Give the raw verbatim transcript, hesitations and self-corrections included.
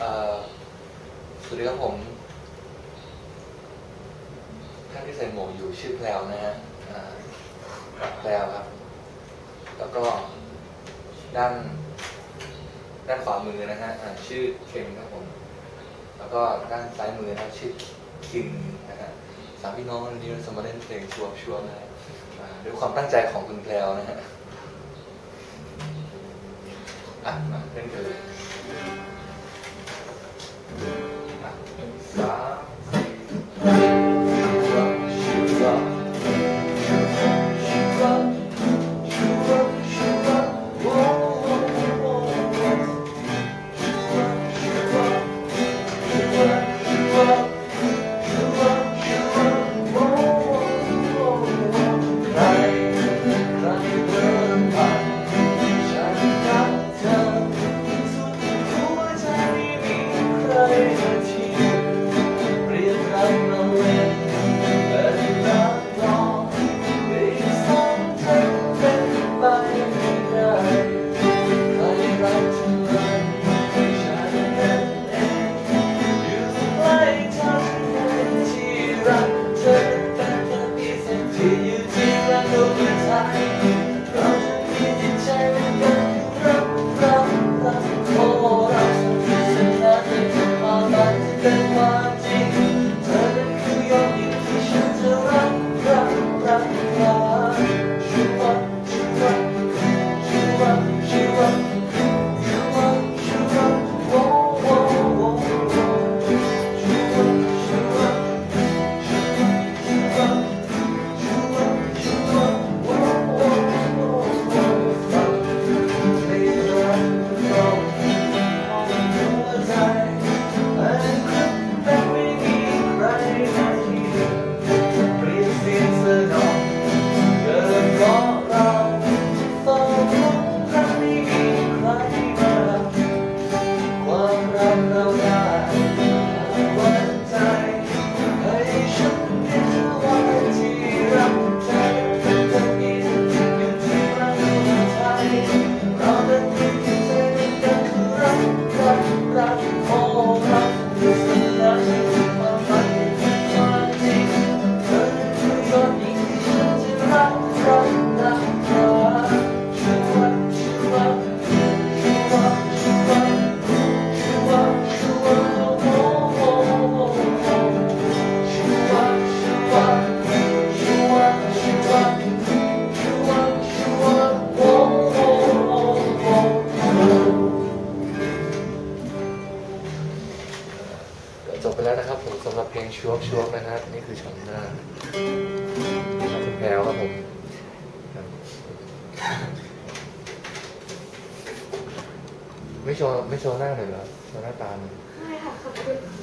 สวัสดีครับผมท่านที่ใส่หมวกอยู่ชื่อแพลวนะฮะแพลวครับแล้วก็ด้านด้านขวามือนะฮะชื่อเคนครับผมแล้วก็ด้านซ้ายมือนะชื่อคิมนะฮะสามพี่น้องวันนี้เราจะมาเล่นเพลงชัวร์ชัวร์นะฮะด้วยความตั้งใจของคุณแพลวนะฮะอ่ะมาเล่นกันเลยสามจบไปแล้วนะครับผมสำหรับเพลงชัวร์ชัวร์นะฮะนี่คือชมหน้าคุณแพลวครับผมไม่โชว์ไม่โชว์หน้าหน่อยเหรอโชว์หน้าตาหน่อยไม่ค่ะขอบคุณ